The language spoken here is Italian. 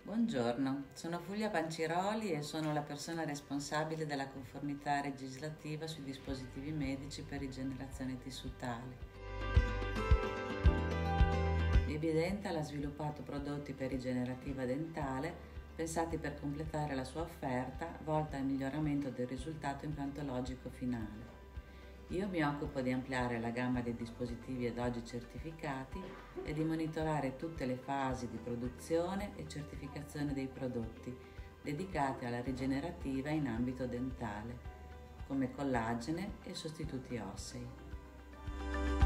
Buongiorno, sono Fulvia Panciroli e sono la persona responsabile della conformità legislativa sui dispositivi medici per rigenerazione tissutale. Evidental ha sviluppato prodotti per rigenerativa dentale pensati per completare la sua offerta volta al miglioramento del risultato implantologico finale. Io mi occupo di ampliare la gamma dei dispositivi ad oggi certificati e di monitorare tutte le fasi di produzione e certificazione dei prodotti dedicati alla rigenerativa in ambito dentale, come collagene e sostituti ossei.